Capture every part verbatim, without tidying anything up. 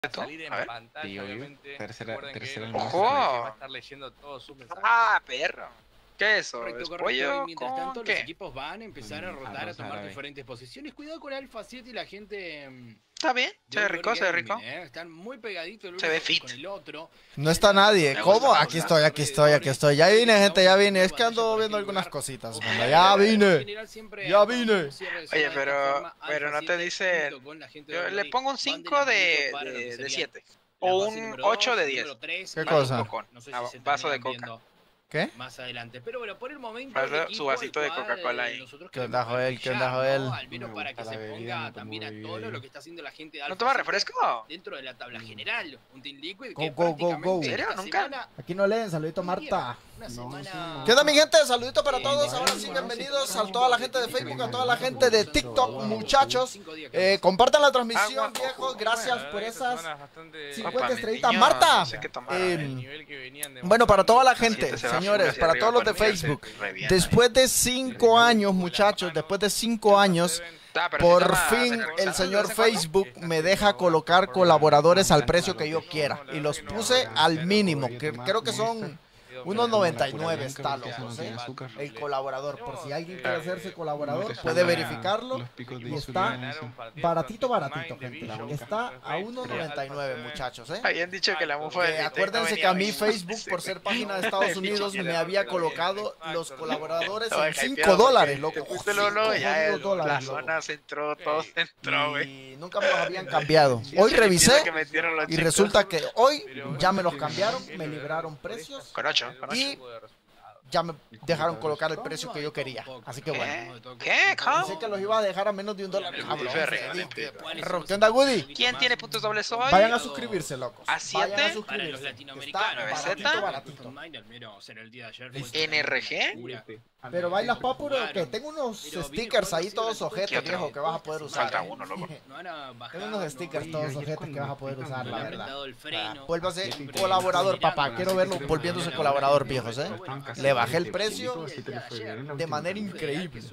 salir en a ver. pantalla, Sí, obvio. obviamente. Tercera- Recuerden tercera que el ¡Ojo! va a estar leyendo todos sus mensajes. Ah, perro. ¿Qué es eso? Correcto, ¿Es correcto. pollo Y mientras con tanto, los qué? equipos van a empezar a Mm, rotar, a arroz tomar árabe. diferentes posiciones. Cuidado con Alpha siete y la gente. mm, Está bien, de se ve Urban rico, se ve Gaming, rico. ¿eh? Están muy pegaditos el Se uno ve con- fit. con el otro. No está nadie. Me ¿Cómo? gusta, me Aquí gusta. estoy, aquí estoy, aquí estoy. Ya vine, gente, ya vine. Es que ando viendo algunas cositas, mano. Ya vine. Ya vine. Oye, pero, pero no te dicen. Yo le pongo un cinco de, de, de siete. O un ocho de diez. ¿Qué cosa? Cocón. No sé Ah, si se vaso de terminan coca. viendo ¿Qué? más adelante. Pero bueno, por el momento. Vaso- el su equipo, vasito de el cual, Coca-Cola eh, ahí. nosotros ¿Qué onda, queremos Joel? ¿Qué onda, brillar, Joel? ¿no? Al menos Me para gusta que la se bebida, ponga me tomo también a bebida tono ahí. lo que está haciendo la gente de ¿No Alpha toma siete refresco? dentro de la tabla general. Un Team Liquid Go, que go, go, go. prácticamente ¿En serio? esta ¿Nunca? semana- Aquí no leen, saludito Marta. Una No, semana... sí, ¿Qué onda, mi gente? Saludito para Eh, todos. Ahora sí, bienvenidos a toda la gente de Facebook, a toda la gente de TikTok, muchachos. Eh, compartan la transmisión, Agua. viejos. Gracias por esas cincuenta cincuenta Opa, estrellitas. niño, Marta. no sé qué tomar. Eh, Bueno, para toda la gente, Siete se va señores, hacia para arriba todos los de con el que se Facebook. revienta. Después de cinco años, muchachos, después de cinco años, Ah, pero sí por toma fin cerveza, el ¿no? señor ¿De vez en cuando? Facebook me deja colocar colaboradores al precio que yo quiera. Y los puse al mínimo, que creo que son unos noventa y nueve está, locos, ¿eh? El colaborador, por si alguien quiere hacerse colaborador, puede verificarlo. Y está baratito, baratito, gente. Está a uno noventa y nueve, muchachos, ¿eh? Habían dicho que la mufa Que del acuérdense Nintendo que a mí venía Facebook, bien. por ser página de Estados Unidos, me había colocado los colaboradores Estaba en cinco hypeado dólares, porque loco. te fuiste luego, luego, cinco ya jodidos el- dólares, la loco. zona se entró, todo se entró, güey. Y nunca me los habían cambiado. Hoy revisé Que metieron los y chicos. resulta que hoy ya me los cambiaron, me libraron precios Con ocho, con ocho. y ya me dejaron colocar el precio que yo quería. Así que bueno. ¿Qué? ¿Qué? ¿Cómo? Pensé que los iba a dejar a menos de un dólar. Cabrón, Ferry, dije, Ferry. perro, ¿qué onda, Woody? ¿Quién tiene puntos dobles hoy? Vayan a suscribirse, locos. ¿A Vayan a siete? Para los suscribirse. latinoamericanos, Está ¿Z? baratito, baratito. ¿N R G? Pero bailas papuro, que tengo unos stickers ahí todos ojetes, viejo, que vas a poder usar. Falta uno, loco. Tengo unos stickers todos ojetes que vas a poder usar, la verdad. verdad. Vuélvase colaborador, papá. Quiero verlo volviéndose colaborador, viejos, ¿eh? Le bajé el precio de manera increíble.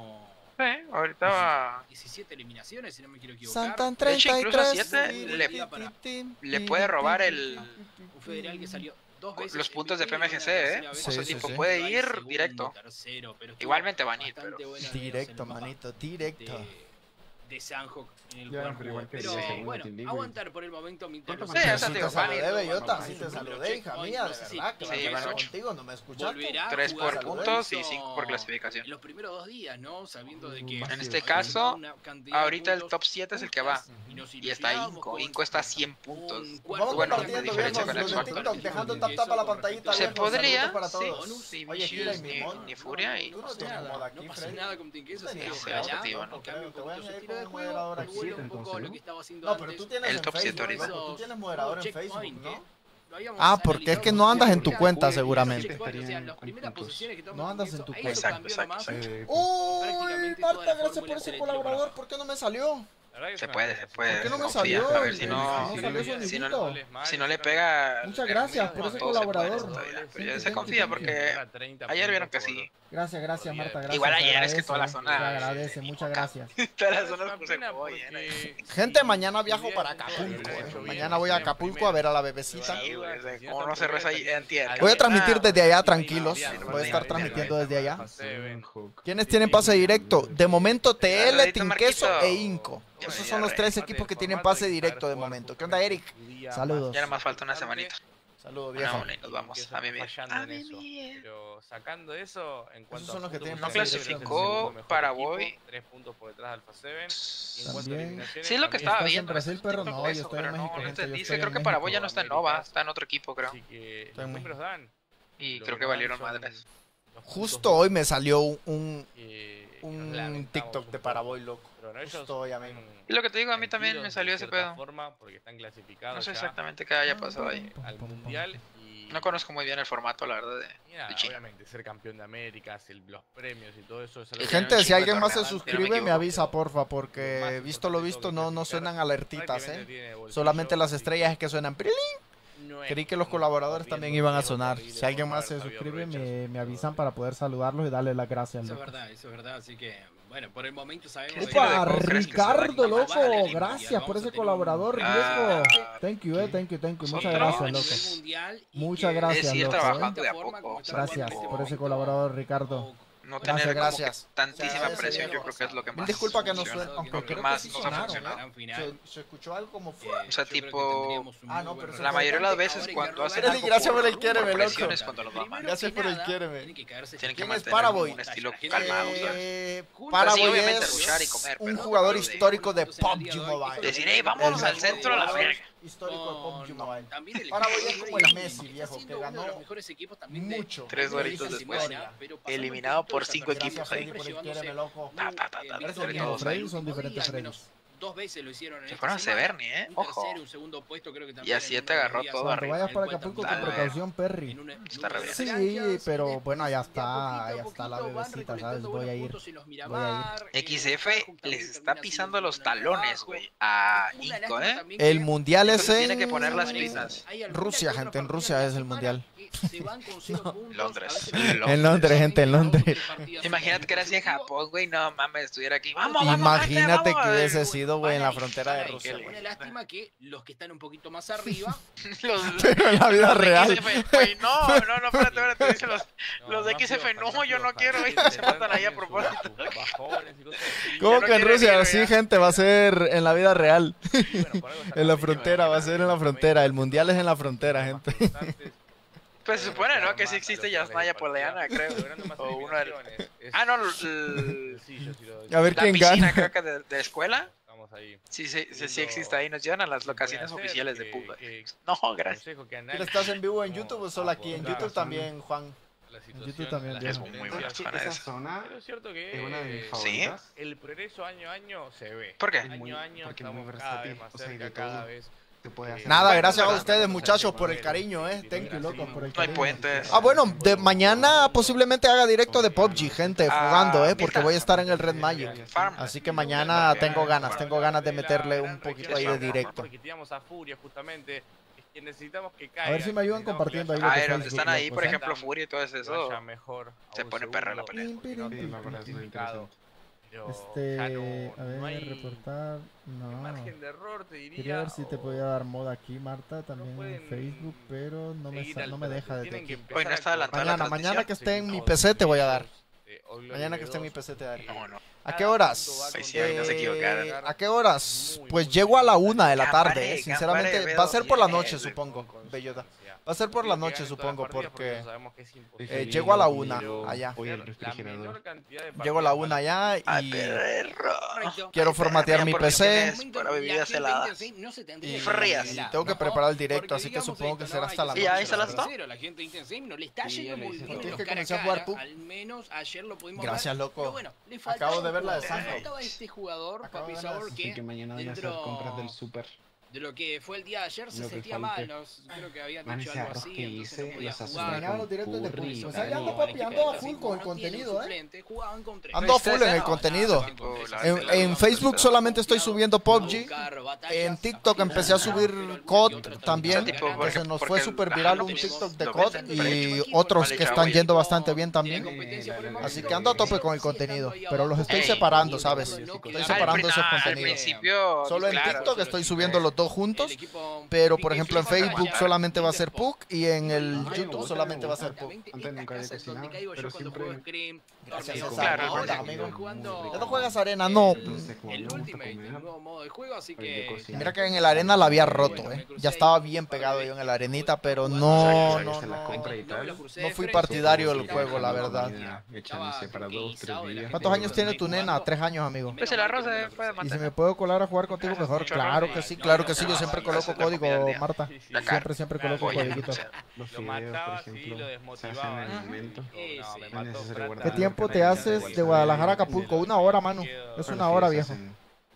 Eh, ahorita va. diecisiete eliminaciones, si no me quiero equivocar. Santan De hecho, incluso a treinta y tres. siete le- Le puede robar el, Un federal que salió dos veces los en puntos de V P, P M G C, una ¿eh? tercera O vez Sí, sea, sí, tipo, sí. puede ir segundo, directo. tercero, pero estuvo Igualmente van a ir, bastante pero. buena Directo, en el manito, directo. de, de Sanjo en el Ya, cual pero igual jugó. que Pero el segundo bueno, Team League, aguantar por el momento mi ¿Cuánto Sí, intervención. o sea, Sí te te digo, van a ir. saludé, bellota. van Sí a te ir. saludé, hija mía, de No sé si- verdad. Que Sí, me van pasé ocho. contigo, no me escuchaste. Volverá a Tres jugar por como puntos y hizo cinco por clasificación. en los primeros dos días, ¿no? Sabiendo de que En este hay caso, una cantidad de ahorita el puntos top siete es el que va. justas y nos Y está ilusionamos Inco. con Inco está a cien puntos. un cuarto Vamos Bueno, compartiendo, diferencia viejos, con los de Xbox. TikTok, dejando tap tap a la pantallita, Se viejos. podría, Saludos para sí. todos. Ni Oye, Kira y Vicious, ni, Mimón. ni Furia. Y Tú no pasa tienes nada, moda aquí, no pasa Freddy. nada con Team Queso, así que No, ojalá, objetivo, ¿no? en cambio, Te voy a con su añadir estilo de como juego, moderador aquí, vuelve un entonces, poco a lo ¿no? que estaba haciendo No, pero antes. tú tienes El en top siete Facebook, ahorita. loco. Tú tienes moderador en Facebook, ¿no? Lo habíamos Ah, porque es que no andas en tu analizado. cuenta, Checkpoint, seguramente. o sea, las primeras posiciones que toma No andas en Team tu Queso, cuenta. ha ido Exacto, cambiando exacto, más. Eh, Uy, Prácticamente toda Marta, la gracias por fórmula ese selectiva. colaborador. ¿Por qué no me salió? Se puede, se puede. ¿Por qué no me confía. salió? A ver si No no. salió su Si no, amiguito. si no le pega. Muchas gracias por ese todo se puede colaborador. todavía. Pero ya se confía porque ayer vieron que sí. Gracias, gracias, Marta. Gracias. Igual se ayer es que agradece, toda la zona- Se agradece, muchas gracias. Todas las zonas se fue llena. Gente, mañana viajo para Acapulco. eh. Mañana voy a Acapulco a ver a la bebecita. Sí, güey, o sea, como no se reza ahí antier. Voy a transmitir desde allá, tranquilos. Voy a estar transmitiendo desde allá. ¿Quiénes tienen pase directo? De momento, T L, Team Queso e Inco. Esos son los tres equipos que tienen pase directo de momento. ¿Qué onda, Eric? Saludos. Ya nada más falta una semanita. Saludos, Una, viejo. una y nos vamos. A mimir. fallando en eso. Pero sacando eso, en cuanto son a los que puntos tienen No posibles, clasificó es el segundo mejor Paraguay. equipo, tres puntos por detrás de Alpha siete. Y en cuanto a También. eliminaciones, Sí, es lo que también estaba ¿Estás en viendo. Brasil, perro? TikTok No, yo eso, estoy en pero México, no, no gente, te yo dice, estoy creo en que México. Paraguay ya no está en Nova, está en otro equipo, creo. Así que Estoy en los números dan. Y Lo creo que dan valieron son madres. los Justo puntos hoy me salió un, un, que nos un lamentamos TikTok un de poco. Paraguay, loco. Pero no, ellos Justo hoy a mí. están Y lo que te digo, a mí también me tranquilos salió de ese cierta pedo. forma porque están clasificados No sé ya, exactamente qué haya pasado ahí. eh, al mundial y, No conozco muy bien el formato, la verdad, de, y nada, de China. obviamente ser campeón de América, el- los premios y todo eso es algo Y que- Gente, si chico alguien de más se torneo, si no me suscribe, me equivoco. avisa, porfa, Lo porque más visto lo importante visto, de no, no clasificar suenan alertitas, prácticamente ¿eh? tiene bolsillo, Solamente las así estrellas es que suenan. no Creí que los colaboradores también iban a sonar. Si alguien más se suscribe, me, me avisan para poder saludarlos y darle las gracias. Eso es verdad, eso es verdad. Así que, bueno, por el momento sabemos... ¡Opa! Ricardo, loco. Gracias por ese colaborador, viejo. Thank you, eh, thank you, thank you. Muchas gracias, loco. Muchas gracias, loco. Gracias por ese colaborador, Ricardo. No tener gracias, gracias. tantísima presión, yo creo que es lo que más. Disculpa que no suena, aunque creo más que sí nos ha sonaron, funcionado. ¿eh? Se, se escuchó algo como fue. O sea, tipo, ah, no, pero la mayoría de las veces cuando hacen algo gracias por el quiere, por loco. presiones cuando los va Gracias por el quiere, tienen que mantener Paraboy? un estilo calmado. Eh, Paraboy es comer, un jugador histórico de P U B G Mobile. Decir, hey, vámonos al centro a la verga. Histórico de P U B G Mobile. Paraboy es como el Messi, viejo, que ganó mucho. Tres doritos después, eliminado por cinco equipos ahí. Son diferentes Freddys. Dos veces lo hicieron en Se fueron a Severny, eh. Ojo. Un segundo puesto, creo que y así te agarró todo Cuando arriba. vayas por Acapulco con precaución, Perry. Está re bien. Sí, pero bueno, ya está, ya está la bebecita, ¿sabes? Voy a ir. Voy a ir. X F les está pisando los talones, güey, a Inco, ¿eh? El mundial es en... Tiene que poner las pistas. Rusia, gente, en Rusia es el mundial. No. Londres. En Londres, gente, en Londres. Imagínate que era así en Japón, güey, no mames, estuviera aquí. Vamos, vamos, imagínate vamos, que vamos. hubiese sido, güey, en la frontera de Rusia. Una lástima que los que están un poquito más arriba... los, Pero en la vida los real. X F, wey, no, no, no, espérate, espérate, dicen los, los de X F, no, yo no quiero ir, se matan ahí a propósito. ¿Cómo que en Rusia? Sí, gente, va a ser en la vida real. En la frontera, va a ser en la frontera. El mundial es en la frontera, gente. Pues se supone, ¿no? Que sí existe Yasnaya Poliana, creo. O uno del... Ah, no, el... A ver la quién piscina, gana. creo que de, de escuela. Sí, sí, sí, sí existe ahí. Nos llevan a las locaciones oficiales de P U B G. No, gracias. ¿Pero estás en vivo en YouTube o solo aquí? En YouTube también, Juan. En YouTube también, es muy buena zona esa. esa. Pero es cierto que es una de mis ¿sí? favoritas. El progreso año a año se ve. ¿Por qué? Año a año porque es muy estamos cada vez versátil, más o sea, cerca, de cada todo. vez... Se puede hacer. Nada, gracias a ustedes, muchachos, por el cariño, eh. Thank you, loco, por el No hay cariño. puentes. Ah, bueno, de mañana posiblemente haga directo de P U B G, gente, jugando, eh, porque voy a estar en el Red Magic. Farm. Así que mañana tengo ganas, tengo ganas de meterle un poquito ahí de directo. Porque tiramos a Furia justamente, es que necesitamos que A caiga. ver si me ayudan compartiendo ahí lo A que ver, Facebook, están ahí, loco, por ¿sí? ejemplo, Furia y todo eso. Se pone perra la pelea. Sí, la verdad es muy interesante. Este, a ver, reportar, no. Margen de error, te diría. Quería ver si te podía dar moda aquí, Marta, también en Facebook, pero no me, no me deja desde aquí. Hoy no está adelantada la Mañana, mañana transmisión. que esté en mi P C te voy a dar. Mañana que esté en mi P C te daré. No, no. ¿A qué horas? Ahí sí, ahí no se equivocaron. Eh, ¿A qué horas? Pues llego a la una de la tarde, eh. Sinceramente, va a ser por la noche, supongo, Bellota. Va a ser por la noche, supongo, porque eh, llego a la una allá. Voy al refrigerador. Llego a la una allá Ay, y perro. quiero formatear mi P C Para bebidas heladas. y frías. tengo que preparar el directo, así que supongo que será hasta la ¿Y ahí noche. está la está? La gente de Intensame no le está yendo muy bien. Tienes que cara comenzar a cara, jugar P U B. al menos ayer lo pudimos Gracias, ver. loco. Pero bueno, le Acabo de ver la de le Sanjo. faltaba este jugador, Acabo Papi de ver la de Sabor, Así que que mañana voy a hacer dentro compras del super. de lo que fue el día de ayer se Lo que sentía falte. mal. Nos, creo que habían Man, dicho ese algo arroz así, que entonces hice, no podía los jugar. Mañana los directos de curry, Pulso. Pues dale. ahí ando papi, ando a full con el contenido, eh. Ando full en el contenido. En, en Facebook solamente estoy subiendo P U B G. En TikTok empecé a subir C O D también, que se nos fue súper viral un TikTok de C O D y otros que están yendo bastante bien también. Así que ando a tope con el contenido, pero los estoy separando, ¿sabes? Estoy separando esos Al contenidos. principio, Solo en claro. TikTok estoy subiendo los dos juntos, pero por ejemplo en Facebook solamente va a ser P U C y en el YouTube solamente va a ser P U C. Antes nunca había cocinado, pero siempre... Gracias, Como- César. Claro, Hola, claro. amigo. ¿Ya no juegas arena? No. no sé cómo El me gusta Ultimate, el comer. nuevo modo de juego, así Oye, que... cocina. Mira que en el arena la había roto, eh. Ya estaba bien pegado yo en la arenita, pero no, no, Se la no. compra y tal. No fui partidario del juego, la verdad. Echándose para dos, tres días. ¿Cuántos años tiene tu nena? Tres años, amigo. Pues el arroz se puede Y si mantener. me puedo colar a jugar contigo mejor, claro que sí, claro que sí, yo siempre coloco código, Marta. Siempre, siempre coloco codiguito. Los Lo fideos, por mataba, sí, ejemplo, lo se desmotivaba. hacen en el momento. Eh, No, sí. me No es mató necesario Frata. guardar. ¿Qué tiempo te haces de Guadalajara a Acapulco? Una hora, mano. Es una hora, viejo.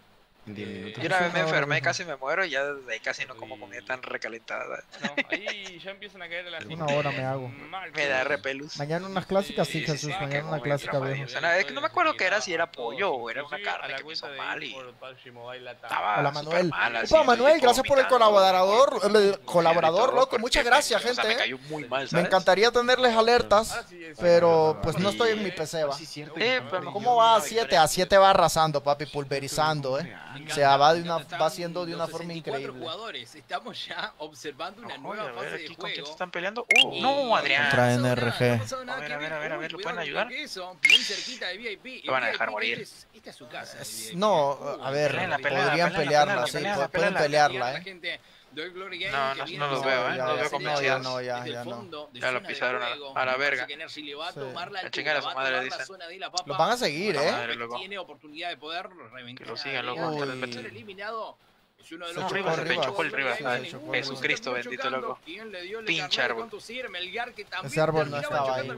Eh, yo una vez me enfermé, casi me muero y ya desde ahí casi no como comida tan recalentada. No, ahí ya empiezan a caer a las una hora me hago. Me da repelús. Mañana unas clásicas, sí, Jesús. Mañana una clásica, viejo. O sea, es que no me acuerdo que era, si era pollo o era una carne que me hizo mal y estaba Hola, Manuel. Mala, Opa, Manuel, gracias por el colaborador, el colaborador, loco. Muchas gracias, gente. O sea, me cayó muy mal, ¿sabes? Me encantaría tenerles alertas, pero pues no estoy en mi P C, va. ¿Cómo va a siete? A siete va arrasando, papi, pulverizando, eh. O sea, va de una va haciendo de una forma increíble. Jugadores. Estamos ya observando una nueva fase de juego. ¿Quién están peleando? Uh, no, Adrián. Contra N R G. A ver, a ver, a ver, a ver, ¿lo pueden ayudar? Bien cerquita de V I P. Lo van a dejar morir. Esta es su casa. No, a ver, podrían pelearla, sí, pueden pelearla, eh. No, no, no los veo, eh. No los veo convencidos. No, ya, ya no. Ya lo pisaron a, a la verga. A chingar a su madre, dicen. Los van a seguir, eh. Madre, loco. Tiene oportunidad de poder Que lo sigan, loco. ser eliminado. Es uno de Se los chocó el Rivas, chocó el Sí, Rivas. se chocó el Jesucristo bendito, loco. Pinche árbol. Ese árbol no estaba ahí.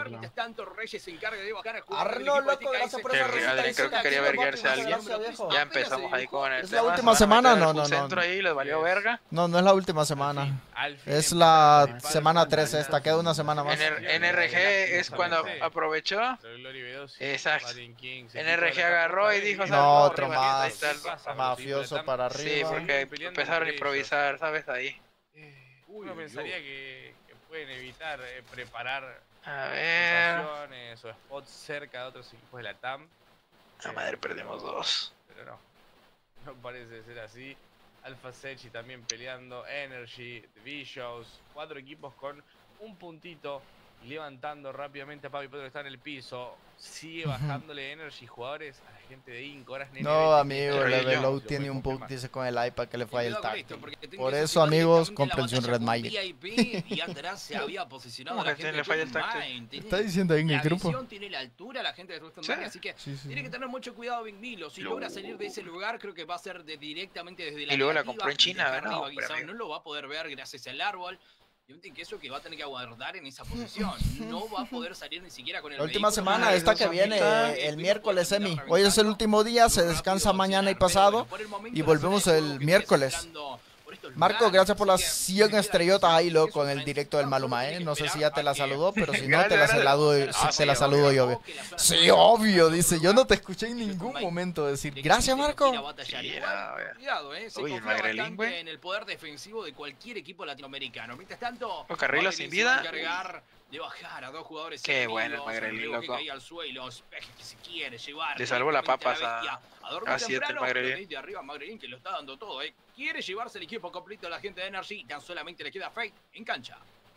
Arno, loco, gracias por esa Adrián, Adrián creo que quería verguearse a alguien. Ya empezamos ahí con el ¿Es la tema. última Se van a semana? meter No, en no, un no. centro ahí, les valió verga. No, no es la última semana. Es la semana tres esta, queda una semana más. N R G es cuando aprovechó. Exacto. N R G agarró y dijo, No, otro Rivas, más ahí está el- mafioso para Sí, arriba. porque empezaron a improvisar, ¿sabes? Ahí. Uno pensaría que, que pueden evitar eh, preparar A ver. situaciones o spots cerca de otros equipos de la T A M. La madre, perdemos dos. Pero no, no parece ser así. Alpha Sechi también peleando, Energy, The Vicious, cuatro equipos con un puntito y levantando rápidamente a Papi Pedro que está en el piso. Sigue bajándole Energy jugadores a la gente de Inc. Ahora es No, amigo, Level Low tiene un bug, dice con el iPad que le falla el tacto. Por eso, amigos, cómprense un Red Magic. ¿Cómo que le falla el tacto? Está diciendo ahí en el grupo. Tiene la altura la gente de Ruston ¿Sí? Mania, así que Sí, sí. tiene que tener mucho cuidado Big Milo. Si logra salir de ese lugar, creo que va a ser de, directamente desde la Y luego la negativa, compró en China, desde ¿verdad? arriba, No, pero Guisao amigo. no lo va a poder ver gracias al árbol. Y un queso que va a tener que aguardar en esa posición. No va a poder salir ni siquiera con el La última vehículo. semana, esta que viene, el miércoles, Emi. Hoy es el último día, se descansa mañana y pasado. Y volvemos el miércoles. Marco, gracias por las cien estrellotas ahí, loco, en el directo del Maluma, ¿eh? No sé si ya te la saludó, pero si no, te la saludo, si te la saludo yo, obvio. Sí, obvio, dice. Yo no te escuché en ningún momento decir, gracias, Marco. Cuidado, eh. Se Uy, el confía Magrelín, bastante güey. en el poder defensivo de cualquier equipo latinoamericano. Mientras tanto, O Carrillo sin vida. va a encargar de bajar a dos jugadores. Qué enemigos, bueno el Magrelín, Santiago que loco. cae al suelo, Speck que se quiere llevar Le salvó la directamente papas la bestia. a- dormir a siete el temprano, Magrelín. pero desde arriba Magrelín que lo está dando todo, eh. Quiere llevarse el equipo completo a la gente de Energy. Tan solamente le queda Fate en cancha.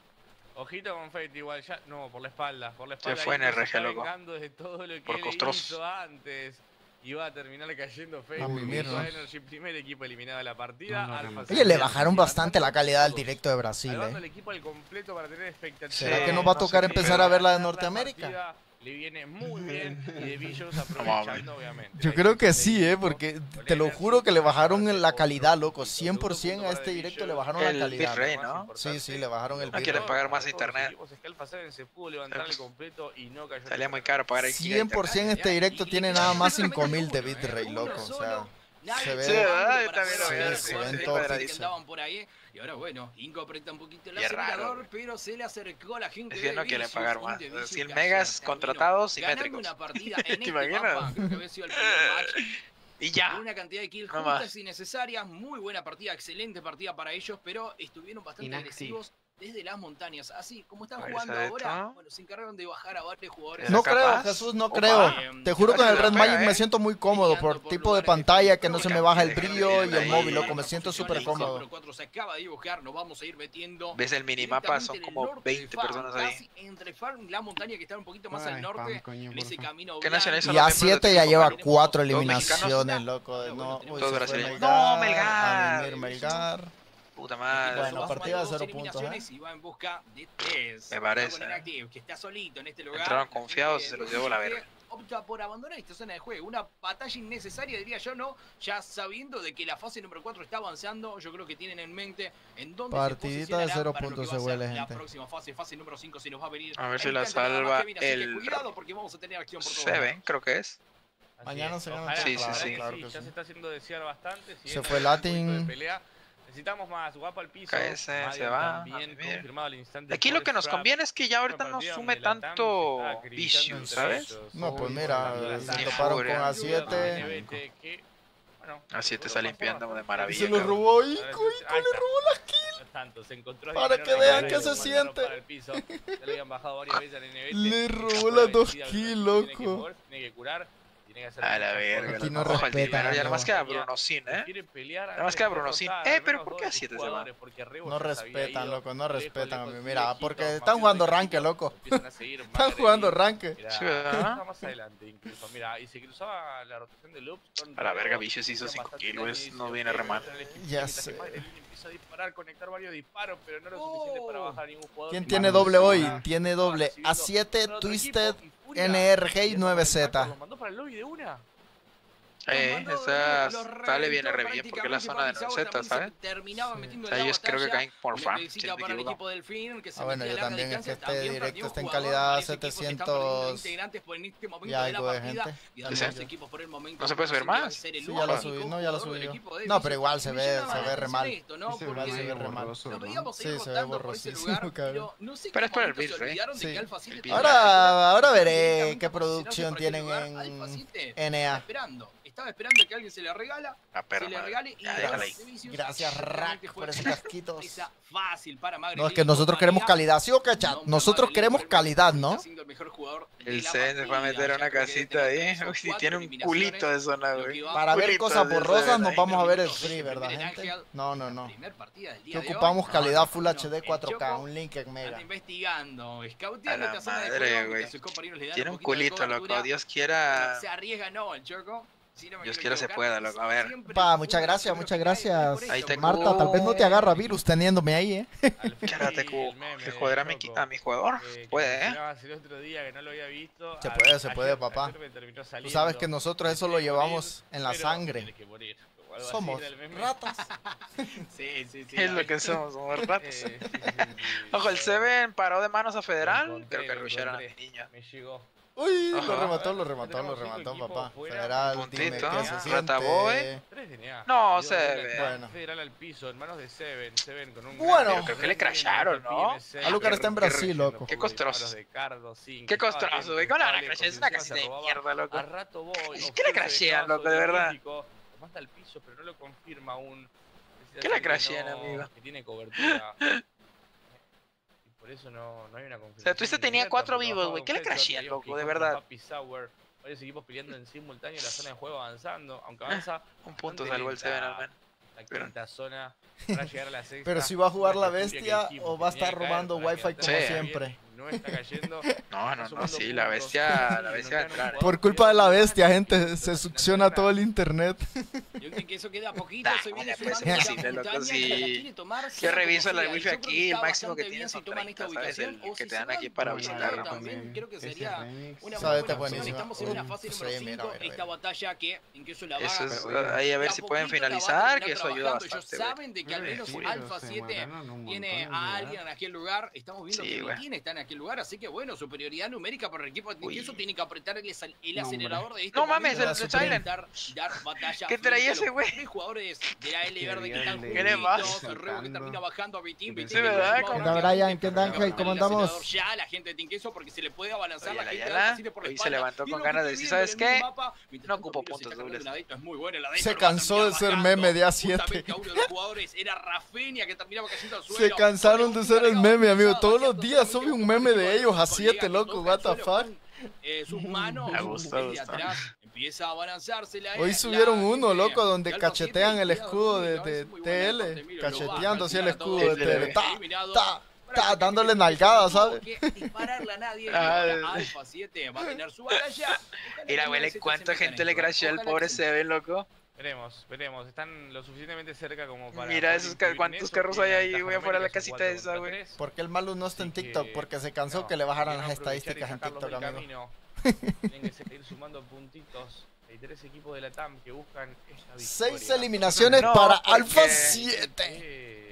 Ojito con Fate igual, ya, no, por la espalda, por la espalda. fue ahí en que se R G, está loco. vengando de todo lo que Por él costroso. hizo antes. Y va a terminar cayendo Fate. A porque mimir, hizo ¿no? a Energy, primer equipo eliminado de la partida. No, no, Alpha no. Sechi Oye, le bajaron levantando bastante la calidad del todos. directo de Brasil, Salvando el eh. equipo al completo para tener expectativas. ¿Será Sí, que nos va a no tocar sé qué, empezar pero a ver la de ganar Norteamérica? partida Le viene muy bien y de Villos aprovechando, obviamente. Yo La creo que diferencia sí, de eh, equipo, porque con te lo Energy, juro que le bajaron con la otro calidad, punto, loco. cien por ciento a segundo este punto para directo The le bajaron El la calidad. bitrate, ¿no? Sí, sí, le bajaron el No quieren bitrate. pagar más Todos los internet. equipos de Alpha Seven se pudo levantar al completo y no cayó. Salía muy caro pagar el cien por ciento este directo tiene nada más cinco mil de bitrate, loco. O sea, se ve. Sí, ¿verdad? Yo también lo Sí, veo. se ven Sí, todos cuadradito. pixel. andaban por ahí. Y ahora, bueno, Inco aprieta un poquito el Y es raro, acelerador, güey. pero se le acercó a la gente Es que de no quieren Vicious, pagar y más. de Vicious cien que megas ayer contratados terminó simétricos. ganando una partida en ¿Te este imaginas? mapa. Creo que había sido el primer match. Y ya. Una cantidad de kills No justas más. y necesarias. Muy buena partida, excelente partida para ellos, pero estuvieron bastante Inactive. agresivos desde las montañas. Así como están A ver, jugando esa de ahora, esto. bueno, se encargaron de bajar a varios jugadores. No ¿Era creo, capaz? Jesús, no Opa. creo. Te juro con el Red Pega, Magic eh. me siento muy cómodo por tipo de pantalla que no se me baja el brillo y el móvil, loco. Me siento súper cómodo. Se acaba de dibujar, nos vamos a ir metiendo. Ves el minimapa, son directamente en el como norte de veinte Farm, personas ahí. casi entre Farm y la montaña que está un poquito más Ay, al norte. spam, coño, En ese porfa. camino ¿Qué blanco. nacionalidad Y A Los miembros siete del ya equipo lleva todos cuatro mexicanos. eliminaciones, loco. No, Todos uy, se fue brasileños. Melgar, No, Melgar. a mimir Melgar. Puta madre. Bueno, Va partida de sumando cero dos puntos, eliminaciones y va en busca de tres. Me parece, Con eh. Inactive, que está solito en este lugar. Entraron La confiados gente y se los de llevó la Vicious verga. que opta por abandonar esta zona de juego. Una batalla innecesaria, diría yo, ¿no? Ya sabiendo de que la fase número cuatro está avanzando, yo creo que tienen en mente en dónde Partidita se de cero posicionarán para lo puntos que va se a ser huele, la gente. próxima fase, fase número cinco, se nos va a venir. A ver si en la cancha nada más salva que viene, así que el cuidado porque vamos a tener acción por todos Seven, lados. creo que es. Mañana se gana. Sí, sí, sí. Claro que sí. Ya se está haciendo desear bastante. Si se fue Latin. Necesitamos más, guapa al piso. K S se va. Confirmado al instante. Aquí lo que nos conviene es que ya ahorita no sume tanto Vicious, ¿sabes? No, pues mira, se toparon con A siete. A siete está limpiando de maravilla. Se lo robó Ico, Ico le robó las kills. Para que vean que se siente. Le robó las dos kills, loco. Tiene que curar. A la verga. Aquí no respetan. Ya nada más queda Bruno Sin, ¿eh? Nada más queda Bruno Sin. Eh, pero ¿por qué A siete se va? No respetan, loco, no respetan a mí. Mira, porque están jugando ranque, loco. Están jugando ranque. Más adelante incluso. Mira, y se cruzaba la rotación de loops. A la verga, Vicious hizo cinco kills. No viene re mal. Ya sé. Empezó a disparar, conectar varios disparos, pero no lo suficiente para bajar ningún jugador. ¿Quién tiene doble hoy? Tiene doble. A siete, Twisted, N R G y nueve Z. ¿Los mandó para el lobby de una? Eh, esa sale bien re bien porque es la zona de nueve Z, ¿sabes? O sea, ellos creo que caen por fan. Ah, bueno, yo también es que este directo está en calidad setecientos y algo de gente. ¿No se puede subir más? Sí, ya lo subí, no, ya lo subí yo. No, pero igual se ve, se ve re mal. Igual se ve re mal. Sí, se ve borrosísimo, cabrón. Pero es por el build, ¿eh? Sí. Ahora, ahora veré qué producción tienen en N A. Estaba esperando que alguien se le regala, ah, se le regale y gracias Rack por esos casquitos. Fácil para no, es que nosotros queremos calidad, ¿sí o cachat? Nosotros queremos calidad, ¿no? El Zen se fue a meter a una casita ahí. Uy, si tiene un culito de zona, güey. Para ver cosas borrosas nos vamos a ver el free, ¿verdad, gente? No, no, no. Que ocupamos calidad Full H D cuatro K, un link en mega. Investigando, a la madre, güey. Tiene un culito, loco. Dios quiera. Se arriesga, no, el Choco. Si no Dios quiera se pueda, loco. A ver. Pa, muchas gracias, muchas gracias. Ahí te Marta, tal vez no te agarra virus teniéndome ahí, eh. Quédate, que joder a mi, a mi jugador. Puede, eh. Se puede, se puede, papá. Tú sabes que nosotros eso lo llevamos en la sangre. Somos ratas. Sí, sí, sí. Es lo que somos, somos ratas. Ojo, el Seven paró de manos a Federal. Creo que rusharon a mi niña. Me llegó. Uy, ajá. lo remató, lo remató, lo remató, papá. Federal, puntito, dime qué se siente. Rataboy. No, Seven. Bueno. Federal al piso, en manos de Seven, Seven con un bueno, creo que le crasharon, ¿no? Alucard está en Brasil, loco. Qué costroso. Qué costroso, güey. ¿Cómo la van a crashear? Es una casita de mierda, loco. A rato voy. ¿Qué le crashean, loco, de verdad? Mata al piso, pero no lo confirma aún. ¿Qué le crashean, amigo? Que tiene cobertura. Por eso no, no hay una confirmación. O sea, Twisted tenía cuatro vivos, güey. ¿Qué le crashean, loco? De verdad. Varios equipos peleando en simultáneo en la zona de juego avanzando. Aunque avanza. Un punto salvó el Seven, al menos. La quinta zona para llegar a la sexta. Pero si va a jugar la bestia o va a estar robando wifi como sí. siempre. No está cayendo. No, no, no, sí, la bestia, la bestia va a entrar. Por culpa de la bestia, gente, se succiona todo el internet. Yo creo que eso queda poquito, nah, se viene pues es posible, loco, si yo reviso la wifi aquí, el máximo que tienen son treinta, ¿sabes? El que te dan aquí para visitarlo. También creo que sería una buena opción. Estamos en una fase número cinco, esta batalla que incluso la Eso es, ahí a ver si pueden finalizar, que eso ayuda bastante. Saben de que al menos Alpha siete tiene a alguien en aquel lugar, estamos viendo que quién está en aquel lugar, así que bueno, superioridad numérica por el equipo de Tinqueso, tiene que apretar el, el acelerador de este no mames, el Silent dar, dar batalla. ¿Qué traía ese güey? Tres jugadores de la L verde que están ¿Qué le juntitos, el Reo que termina bajando a Vitín, Sí, ¿verdad? ¿Qué onda, Brian? ¿Qué onda, Ángel? ¿Cómo andamos? Ya la gente de Tinqueso porque se le puede abalanzar la gente por y se levantó con ganas de decir, ¿sabes qué? No ocupo puntos dobles. Se cansó de ser meme de A siete. Se cansaron de ser el meme, amigo. Todos los días sube un meme de ellos A siete, loco. What the fuck. Eh, sus manos desde atrás empieza a balanzarse la hoy subieron la, uno, loco, donde cachetean el escudo de, de T L, cacheteando así el escudo de T L, ta, ta, ta, dándole nalgadas, ¿sabes? Dispararle a nadie, Alpha siete va a tener su batalla. Mira, güey, ¿cuánta gente le crasheó al pobre Seven, loco? Veremos, veremos, están lo suficientemente cerca como para... Mira esos ca cuántos carros hay ahí, güey, afuera de la casita esa, güey. ¿Por qué el Malus no está en TikTok? Porque se cansó no, que le bajaran las estadísticas en TikTok, amigo. Tienen que seguir sumando puntitos. Hay tres equipos de la T A M que buscan esta victoria. Seis eliminaciones no, para Alpha siete. Eh, siguen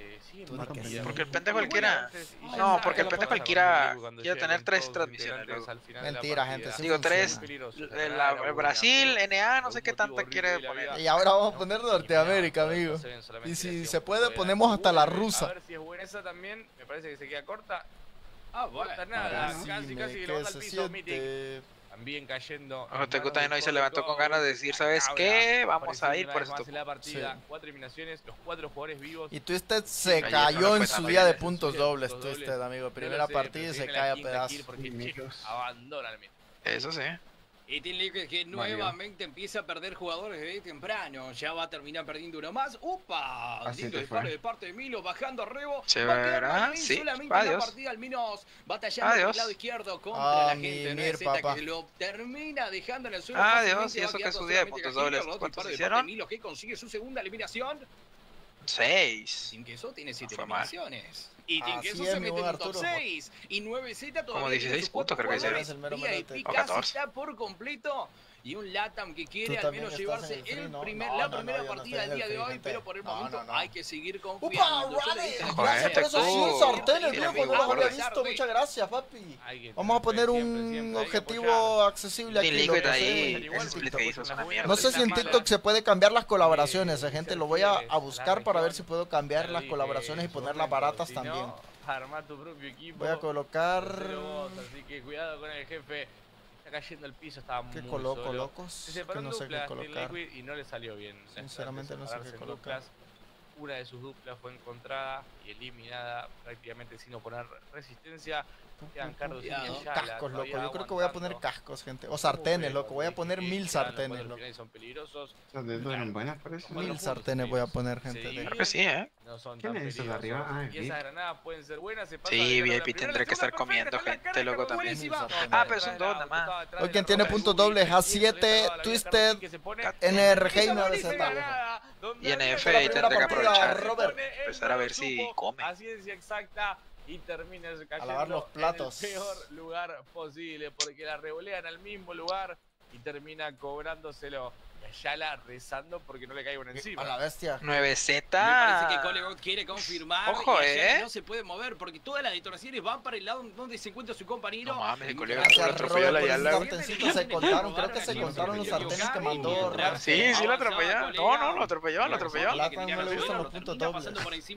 tú di que sí. Porque el pendejo él quiera... No, porque el pendejo él quiera... Quiere tener tres transmisiones. Mentira, gente. Digo, tres... La Brasil, N A, no sé qué tanta quiere poner. Y ahora vamos a poner Norteamérica, amigo. Y si se puede, ponemos hasta la rusa. A ver si es buena esa también. Me parece que se queda corta. Ah, bueno. No nada. Casi, casi que levanta al piso. Mythic. También cayendo. Ojo, Tecu también hoy se levantó con ganas de decir, ¿sabes qué? Vamos a ir por esto. La partida, sí. Cuatro eliminaciones, los cuatro jugadores vivos. Y Twisted se sí, cayó no en su día de puntos dobles, Twisted, amigo. Primera sé, partida y se cae a pedazos. Abandona el mismo. Eso sí. Y Team Liquid que nuevamente empieza a perder jugadores de temprano. Ya va a terminar perdiendo uno más. ¡Upa! Lindo disparo de parte de Milo, bajando a Rebo. Se verá, sí. Solamente en la partida, al menos batallando por el lado izquierdo contra ah, la gente de Z, que lo termina dejando en el suelo. Adiós, y eso que es su día de puntos dobles. ¿Cuántos hicieron? Milo que consigue su segunda eliminación. seis. Sin queso tiene siete eliminaciones. Y Team Queso se mete en un top seis. Y nueve Z todavía. Como dieciséis puntos creo que hicieron. V I P casi está por completo. Y un Latam que quiere al menos llevarse el, el primer, no, la no, primera no, partida del día de hoy, pero por el no, momento no, no. hay que seguir confiando. ¡Upa! Gracias por esos cien sartenes, viejo, no los había visto. Muchas gracias, papi. Vamos a poner un objetivo accesible aquí. No sé si en TikTok se puede cambiar las colaboraciones, gente. Lo voy a, a buscar para ver si puedo cambiar las colaboraciones y ponerlas baratas también. Arma tu propio equipo. Voy a colocar... Así que cuidado con el jefe. Cayendo al piso, estaba muy ¿Qué coloco, solo. locos? Se que no sé qué colocar. Y no le salió bien. Sinceramente no sé qué colocar. Duplas. Una de sus duplas fue encontrada y eliminada prácticamente sin oponer resistencia. Quedan Carlos y Yala, cascos, loco. Yo creo que voy a poner cascos, gente. O sartenes, loco. Voy a poner mil sartenes, loco. Son peligrosos. Eran buenas, parece. Mil sartenes voy a poner, gente. Creo que sí, ¿eh? No son ¿Quién es eso de arriba? Ah, y esas granadas pueden ser buenas. Se sí, V I P tendré que estar comiendo gente, loco, también. Ah, pero son dos nada más. Hoy quien tiene puntos dobles, A siete, Twisted, N R G y nueve Z. Y N F y tendré que aprovechar. Empezar a ver si come. A ciencia exacta. Y termina cayendo a lavar los platos. En el peor lugar posible, porque la revolean al mismo lugar y termina cobrándoselo. Y Ayala rezando porque no le caiga uno encima. A la bestia. nueve Z. Me parece que Colegot quiere confirmar. Ojo, y eh. no se puede mover porque todas las detonaciones van para el lado donde se encuentra su compañero. No mames, el Colegot lo atropelló la Ayala. Se contaron, creo que se contaron los sartenes que mandó. Sí, sí lo atropelló. No, no, lo atropelló, lo atropelló. Plata no le gustan los puntos dobles.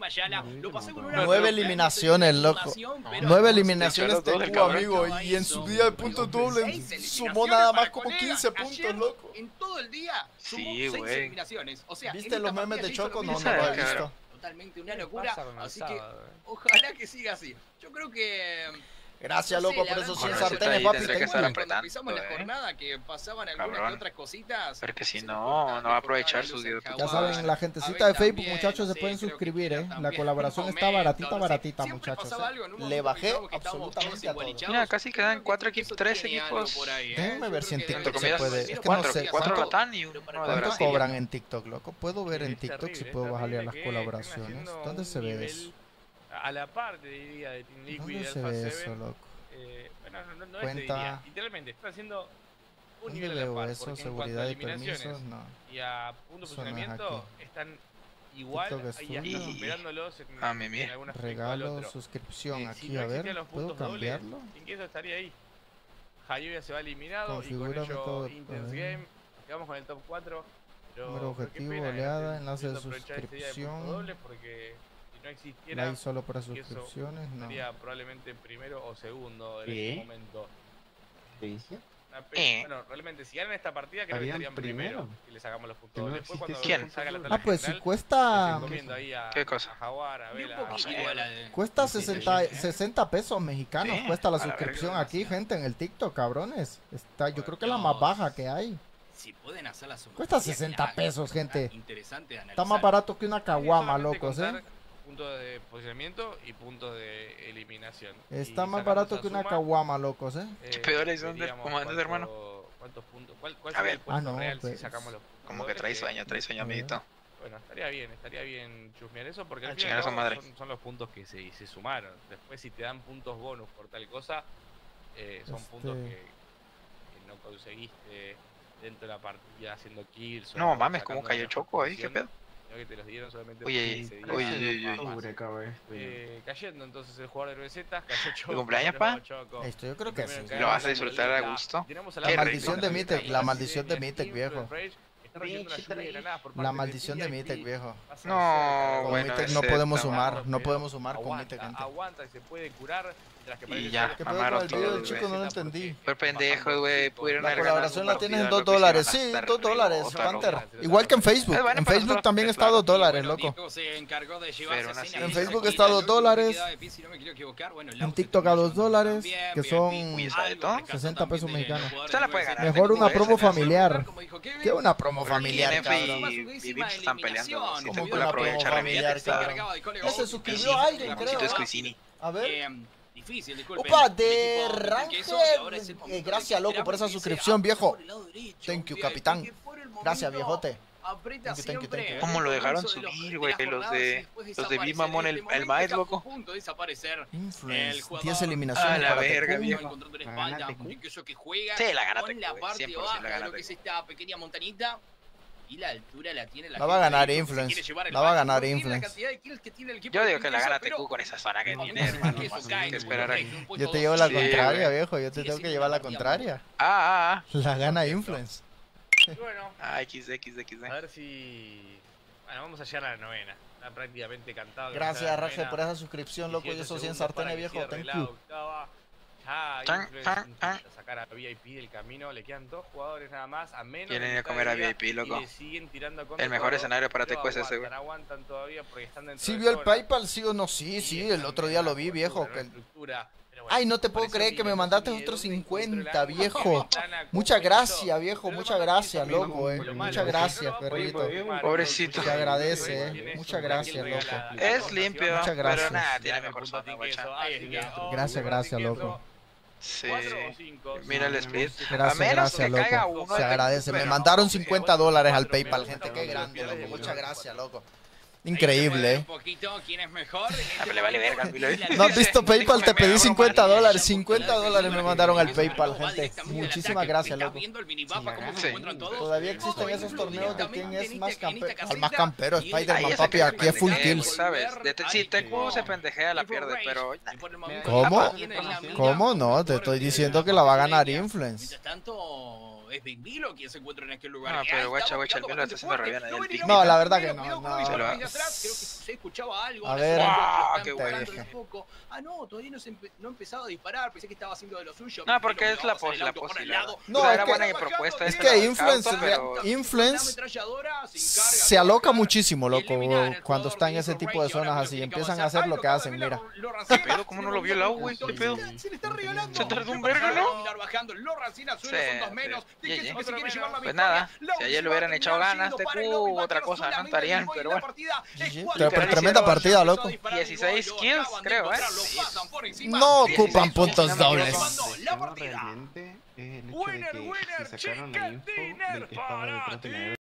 Nueve eliminaciones, loco. Nueve eliminaciones de Q, amigo. Y en su día de puntos dobles sumó nada más como quince puntos, loco. En todo el día. Sí, güey. O sea, ¿viste los memes de Choco? No, no lo he visto. Totalmente una locura. Así que ojalá que siga así. Yo creo que... Gracias, no loco, sé, por esos cien bueno, sartenes, papi. Que estar cuando empezamos la jornada, que pasaban algunas Cabrón. que otras cositas. Pero que si no, no va a aprovechar sus días. Ya saben, la gentecita de Facebook, muchachos, se pueden suscribir, eh. La colaboración está baratita, baratita, muchachos. Le bajé absolutamente a todo. Mira, casi quedan cuatro equipos, tres equipos. Déjenme ver si en TikTok se puede. Es que no sé. Cuatro Latán y uno de ¿Cuánto Brasil. cobran en TikTok, loco? Puedo ver en TikTok si puedo bajarle a las colaboraciones. ¿Dónde se ve eso? A la parte, diría, de Team Liquid y ¿Dónde se Alpha ve siete. eso, loco? Eh, bueno, no, no Cuenta... es te diría. Literalmente, están haciendo un ¿Dónde nivel a la veo par, eso? porque Seguridad y en cuanto a permisos, no. y a punto de Eso no es funcionamiento aquí. están igual TikTok y hasta Studio. superándolos en, Ah, mi, mi. en algún aspecto al Regalo, otro. suscripción Eh, aquí, si no a ver, existían los ¿puedo puntos dobles, cambiarlo? Incluso estaría ahí. Hayoya se va eliminado Configura y con método ello de- Intense Game. Quedamos con el top cuatro. Pero Número qué objetivo, pena que no oleada, estén enlace de pudiendo aprovechar este día de puntos suscripción. dobles, porque si no existiera, Like solo para y eso suscripciones, no. estaría probablemente primero o segundo en ¿Qué? este momento. ¿Qué dice? Una pena. Eh. Bueno, realmente, si ganan esta partida, creo que ¿Estarían estarían primero. primero? Y les sacamos los puntos Que no dobles. Después, existe cuando ¿Quién? salga la tabla Ah, pues si general, cuesta... les encomiendo ahí a, ¿Qué cosa? a Jaguar, a Y un Vela, poquito a- igual a de- Cuesta Sí, sí, sesenta, sí, sí. sesenta pesos mexicanos, Sí, cuesta la a la suscripción verga. aquí, gente, en el TikTok, cabrones. Está, yo Bueno, creo que es la no, más baja que hay. Si pueden hacer la suma. Cuesta sesenta pesos, gente. Interesante de analizar. Está más barato que una Sí, caguama, solamente locos, contar eh. Puntos de posicionamiento y puntos de eliminación. Está Y más sacando barato esa que una suma, caguama, locos, eh. eh, ¿Qué pedo le hicieron del veríamos comandante, cuánto- hermano? ¿Cuántos puntos? ¿Cuál, cuál A sería ver. el puesto Ah, no, real pues, si sacamos los puntos Como que trae dobles? sueño, trae sueño, A ver. amiguito. Bueno, estaría bien, estaría bien chusmear eso porque Ah, al fin y chingar al a su cabo madre. son, son los puntos que se, se sumaron. Después si te dan puntos bonus por tal cosa, eh, son Este- puntos que, que no conseguiste dentro de la partida haciendo kills. o No mames, sacando ¿cómo la cayó mejor Choco ahí? ¿Qué posición. pedo? que te los dieron solamente oye, ese día. Oye, oye, oye. Eh, cayendo entonces el jugador de R Z, cayó Choco. ¿Tu cumpleaños, pa? Esto yo creo que sí. ¿Lo vas a disfrutar a gusto? La maldición de Mitek, la maldición de Mitek, viejo. La maldición de Mitek, viejo. No, con bueno, Mitek no podemos sumar, no podemos sumar con Mitek. Aguanta y se puede curar. Y ya, ¿Qué pedo con el video del chico? No lo entendí. Por pendejo, güey. La colaboración la tienes en dos dólares. Sí, dos dólares, Panther. Igual que en Facebook. En Facebook también está dos dólares, loco. En Facebook está dos dólares. En TikTok a dos dólares, que son sesenta pesos mexicanos. Mejor una promo familiar. ¿Qué es una promo familiar, cabrón? Están peleando. ¿Cómo que una promo familiar, cabrón? Ya se suscribió alguien, creo. A ver. Difícil, disculpen. Opa, de Rangel. Eh, gracias, loco, por esa suscripción, viejo. Thank you, capitán. Gracias, viejote. Thank you, thank you, thank you. ¿Cómo lo dejaron subir, güey? Los de los de Big Mamón, el, el Might, loco. Influence. diez eliminaciones. A la verga, viejo. Sí, la gana T Q, cien por ciento la gana T Q. Esta pequeña montañita. Y la altura la tiene la La va a ganar Influence. La va a ganar Influence. Yo digo que la gana T Q con esa zona que tiene, hermano. Que esperar ahí. Yo te llevo la contraria, viejo. Yo te tengo que llevar la contraria. Ah, ah, ah. La gana Influence. Bueno. Ah, X D, X D, X D. A ver si... Bueno, vamos a llegar a la novena. Está prácticamente cantado. Gracias, Rangel, por esa suscripción, loco. Yo soy cien sartenes, viejo. Thank you. Ah, a sacar a V I P del camino, le quedan dos jugadores nada más, a menos. Quieren ir a comer a V I P, loco. El mejor escenario para T Q es ese, güey. ¿Sí vio el PayPal, sí o no? Sí, sí, el otro día lo vi, viejo. Que... Ay, no te puedo creer que me mandaste otros cincuenta, viejo. Muchas gracias, viejo, muchas gracias, loco, eh. Muchas gracias, perrito. Pobrecito. Te agradece, eh. Muchas gracias, loco. Es limpio, muchas gracias. pero nada, tiene mejor zona, guacha. Gracias, gracias, loco. Sí, mira el split. Gracias, a menos gracias, que caiga loco. uno Se agradece. Me mandaron cincuenta dólares al PayPal, gente. Qué grande, loco. Muchas gracias, loco. Increíble, eh. Le vale verga, ¿No has visto PayPal? Te pedí cincuenta dólares. cincuenta dólares me mandaron al PayPal, gente. Muchísimas gracias, loco. Todavía existen esos torneos de quién es más campero. Al más campero, Spider-Man, papi. Aquí es full kills. ¿Sabes? Si T Q se pendejea, la pierde, pero... ¿Cómo? ¿Cómo no? Te estoy diciendo que la va a ganar Influence. Es Big Milo quien se encuentra en aquel lugar. No, pero guacha, guacha, el Milo está haciendo reviana del pico. No, la verdad que no, no. Se lo va. Creo que se escuchaba algo. A ver, ah, qué bueno. Ah, no, todavía no, se empe no ha empezado a disparar. Pensé que estaba haciendo de lo suyo. No, porque es la pos la posibilidad. No, o sea, es era que, buena propuesta. Es que Influence, auto, pero... Influence se aloca muchísimo, loco, cuando está en ese tipo de zonas así. Empiezan a hacer lo que hacen, mira. ¿Qué pedo? ¿Cómo no lo vio el agua, güey? ¿Qué pedo? Se le está regalando. Se tardó un vergo, ¿no? Pues nada, si ayer le hubieran echado ganas, T Q, otra cosa, no estarían, pero bueno. Pero tremenda partida, loco. dieciséis kills, creo, ¿eh? No ocupan puntos dobles. Winner, winner, chicken dinner para ti.